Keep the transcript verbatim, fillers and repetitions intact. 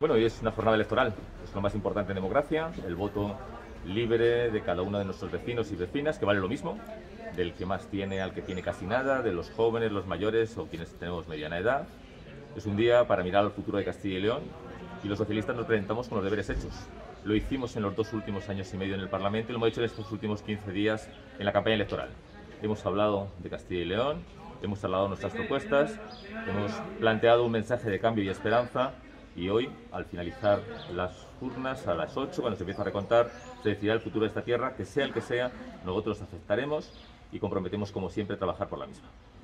Bueno, hoy es una jornada electoral, es lo más importante en democracia, el voto libre de cada uno de nuestros vecinos y vecinas, que vale lo mismo, del que más tiene al que tiene casi nada, de los jóvenes, los mayores o quienes tenemos mediana edad. Es un día para mirar al futuro de Castilla y León y los socialistas nos presentamos con los deberes hechos. Lo hicimos en los dos últimos años y medio en el Parlamento y lo hemos hecho en estos últimos quince días en la campaña electoral. Hemos hablado de Castilla y León, hemos hablado nuestras propuestas, hemos planteado un mensaje de cambio y esperanza y hoy, al finalizar las urnas, a las ocho, cuando se empieza a recontar, se decidirá el futuro de esta tierra, que sea el que sea, nosotros aceptaremos y comprometemos como siempre a trabajar por la misma.